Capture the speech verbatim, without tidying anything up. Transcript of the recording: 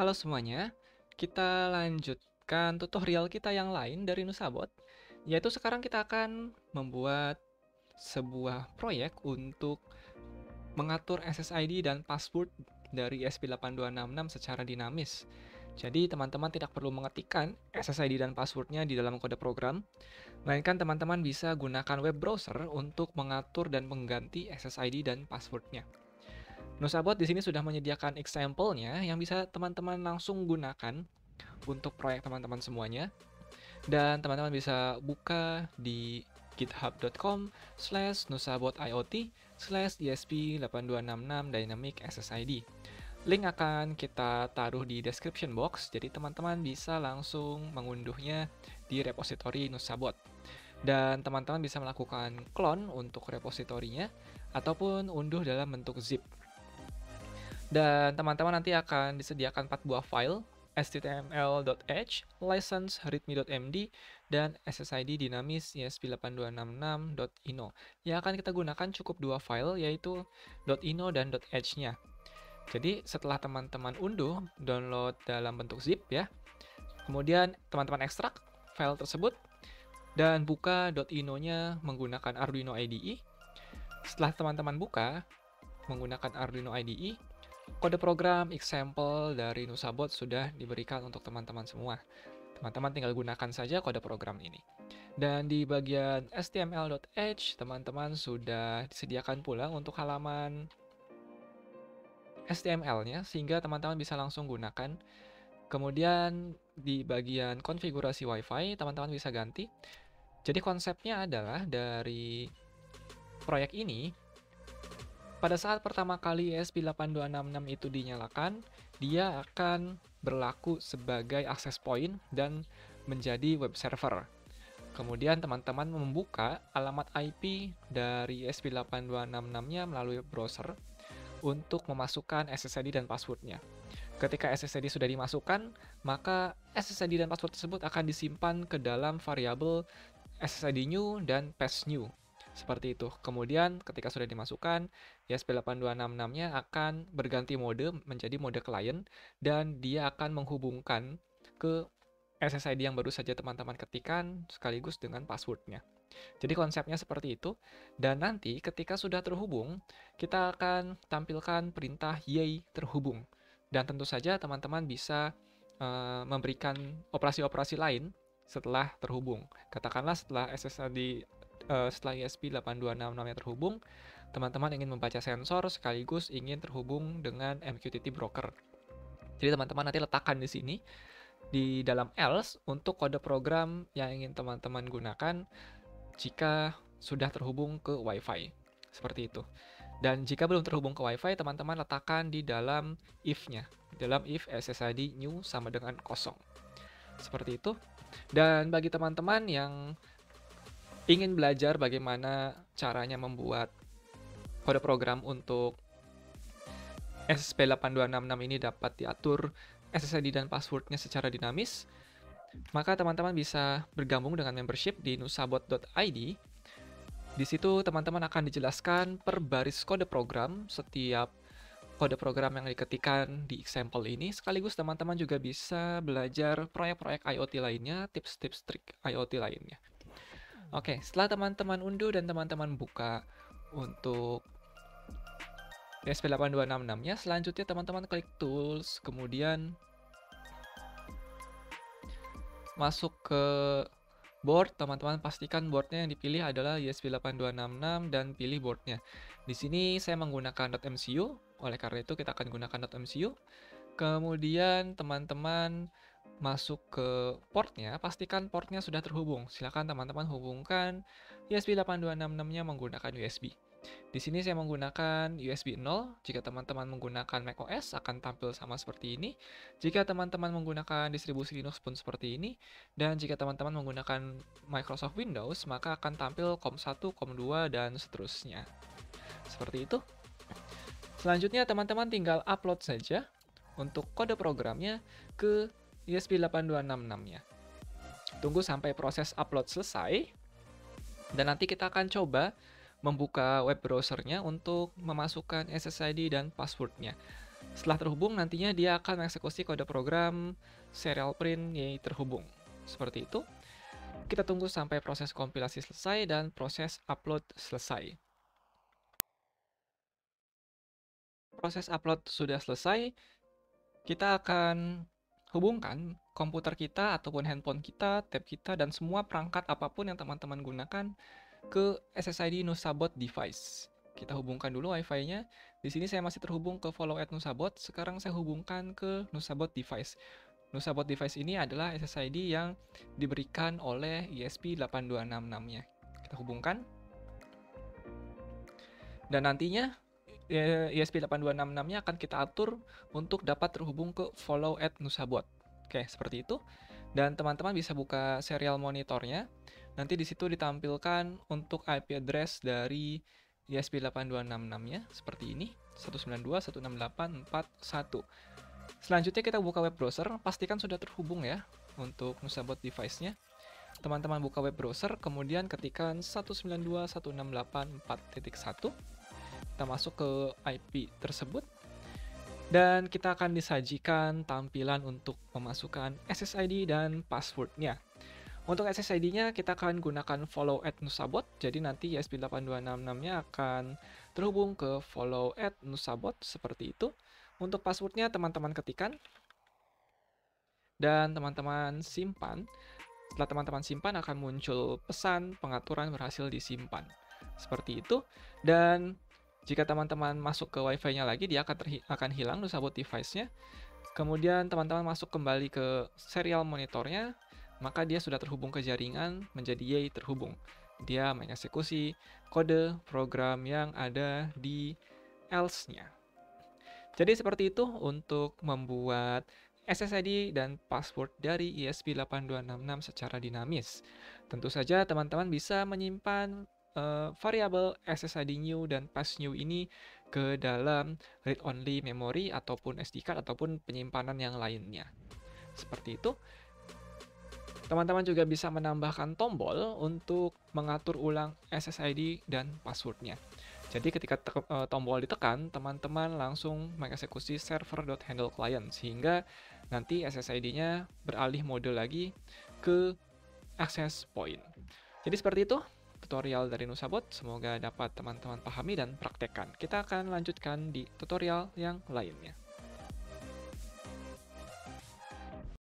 Halo semuanya, kita lanjutkan tutorial kita yang lain dari Nusabot, yaitu sekarang kita akan membuat sebuah proyek untuk mengatur S S I D dan password dari E S P delapan dua enam enam secara dinamis. Jadi teman-teman tidak perlu mengetikkan S S I D dan passwordnya di dalam kode program, melainkan teman-teman bisa gunakan web browser untuk mengatur dan mengganti S S I D dan passwordnya. Nusabot di sini sudah menyediakan example-nya yang bisa teman-teman langsung gunakan untuk proyek teman-teman semuanya. Dan teman-teman bisa buka di github.com slash nusabotiot slash esp delapan dua enam enam dynamic ssid. Link akan kita taruh di description box, jadi teman-teman bisa langsung mengunduhnya di repositori Nusabot. Dan teman-teman bisa melakukan clone untuk repositorinya, ataupun unduh dalam bentuk zip. Dan teman-teman nanti akan disediakan empat buah file, html.h, license readme.md, dan ssid dinamis esp delapan dua enam enam.ino. Yang akan kita gunakan cukup dua file, yaitu .ino dan .h-nya. Jadi setelah teman-teman unduh, download dalam bentuk zip ya. Kemudian teman-teman ekstrak file tersebut dan buka .ino-nya menggunakan Arduino I D E. Setelah teman-teman buka menggunakan Arduino I D E, kode program example dari Nusabot sudah diberikan untuk teman-teman semua. Teman-teman tinggal gunakan saja kode program ini. Dan di bagian html.h, teman-teman sudah disediakan pula untuk halaman H T M L-nya, sehingga teman-teman bisa langsung gunakan. Kemudian di bagian konfigurasi Wi-Fi, teman-teman bisa ganti. Jadi konsepnya adalah dari proyek ini, pada saat pertama kali E S P delapan dua enam enam itu dinyalakan, dia akan berlaku sebagai access point dan menjadi web server. Kemudian teman-teman membuka alamat I P dari E S P delapan dua enam enam-nya melalui browser untuk memasukkan S S I D dan passwordnya. Ketika S S I D sudah dimasukkan, maka S S I D dan password tersebut akan disimpan ke dalam variabel S S I D new dan pass new. Seperti itu. Kemudian ketika sudah dimasukkan, E S P delapan dua enam enam-nya akan berganti mode menjadi mode client, dan dia akan menghubungkan ke S S I D yang baru saja teman-teman ketikkan sekaligus dengan passwordnya. Jadi konsepnya seperti itu. Dan nanti ketika sudah terhubung, kita akan tampilkan perintah yay terhubung. Dan tentu saja teman-teman bisa uh, memberikan operasi-operasi lain setelah terhubung. Katakanlah setelah S S I D Uh, setelah E S P delapan dua enam enam-nya terhubung, teman-teman ingin membaca sensor sekaligus ingin terhubung dengan M Q T T broker. Jadi teman-teman nanti letakkan di sini di dalam else untuk kode program yang ingin teman-teman gunakan jika sudah terhubung ke Wi-Fi. Seperti itu. Dan jika belum terhubung ke Wi-Fi, teman-teman letakkan di dalam if-nya. Dalam if S S I D new sama dengan kosong. Seperti itu. Dan bagi teman-teman yang ingin belajar bagaimana caranya membuat kode program untuk E S P delapan dua enam enam ini dapat diatur S S I D dan passwordnya secara dinamis, maka teman-teman bisa bergabung dengan membership di nusabot dot I D. Di situ teman-teman akan dijelaskan per baris kode program setiap kode program yang diketikkan di example ini, sekaligus teman-teman juga bisa belajar proyek-proyek I O T lainnya, tips-tips trik I O T lainnya. Oke, setelah teman-teman unduh dan teman-teman buka untuk E S P delapan dua enam enam-nya, selanjutnya teman-teman klik Tools, kemudian masuk ke board. Teman-teman pastikan boardnya yang dipilih adalah E S P delapan dua enam enam dan pilih boardnya. Di sini saya menggunakan .mcu, oleh karena itu kita akan gunakan .mcu. Kemudian teman-teman masuk ke portnya, pastikan portnya sudah terhubung. Silakan teman-teman hubungkan E S P delapan dua enam enam-nya menggunakan U S B. Di sini saya menggunakan U S B nol. Jika teman-teman menggunakan macOS akan tampil sama seperti ini. Jika teman-teman menggunakan distribusi Linux pun seperti ini. Dan jika teman-teman menggunakan Microsoft Windows, maka akan tampil com satu, com dua, dan seterusnya. Seperti itu. Selanjutnya teman-teman tinggal upload saja untuk kode programnya ke E S P delapan dua enam enam-nya. Tunggu sampai proses upload selesai, dan nanti kita akan coba membuka web browsernya untuk memasukkan S S I D dan passwordnya. Setelah terhubung, nantinya dia akan mengeksekusi kode program serial print Y terhubung. Seperti itu. Kita tunggu sampai proses kompilasi selesai dan proses upload selesai. Proses upload sudah selesai, kita akan hubungkan komputer kita ataupun handphone kita, tab kita, dan semua perangkat apapun yang teman-teman gunakan ke S S I D Nusabot device. Kita hubungkan dulu Wi-Fi-nya. Di sini saya masih terhubung ke follow at Nusabot. Sekarang saya hubungkan ke Nusabot device. Nusabot device ini adalah S S I D yang diberikan oleh I S P delapan dua enam enam-nya. Kita hubungkan. Dan nantinya I S P delapan dua enam enam-nya akan kita atur untuk dapat terhubung ke follow at Nusabot. Oke, seperti itu. Dan teman-teman bisa buka serial monitornya. Nanti di situ ditampilkan untuk I P address dari I S P delapan dua enam enam-nya seperti ini, satu sembilan dua dot satu enam delapan dot empat satu. Selanjutnya kita buka web browser, pastikan sudah terhubung ya untuk Nusabot device-nya. Teman-teman buka web browser, kemudian ketikkan satu sembilan dua dot satu enam delapan dot empat titik satu. Kita masuk ke I P tersebut. Dan kita akan disajikan tampilan untuk memasukkan S S I D dan password-nya. Untuk S S I D-nya kita akan gunakan follow at Nusabot. Jadi nanti I S P delapan dua enam enam-nya akan terhubung ke follow at Nusabot seperti itu. Untuk password-nya teman-teman ketikkan. Dan teman-teman simpan. Setelah teman-teman simpan akan muncul pesan pengaturan berhasil disimpan. Seperti itu. Dan jika teman-teman masuk ke Wi-Fi-nya lagi, dia akan, akan hilang Nusabot device-nya. Kemudian teman-teman masuk kembali ke serial monitornya, maka dia sudah terhubung ke jaringan, menjadi Y terhubung. Dia mengeksekusi kode program yang ada di else-nya. Jadi seperti itu untuk membuat S S I D dan password dari I S P delapan dua enam enam secara dinamis. Tentu saja teman-teman bisa menyimpan uh, variabel S S I D new dan pass new ini ke dalam read-only memory ataupun S D card ataupun penyimpanan yang lainnya. Seperti itu. Teman-teman juga bisa menambahkan tombol untuk mengatur ulang S S I D dan passwordnya. Jadi ketika uh, tombol ditekan, teman-teman langsung mengeksekusi server.handleClient sehingga nanti S S I D-nya beralih mode lagi ke access point. Jadi seperti itu tutorial dari Nusabot. Semoga dapat teman-teman pahami dan praktekkan. Kita akan lanjutkan di tutorial yang lainnya.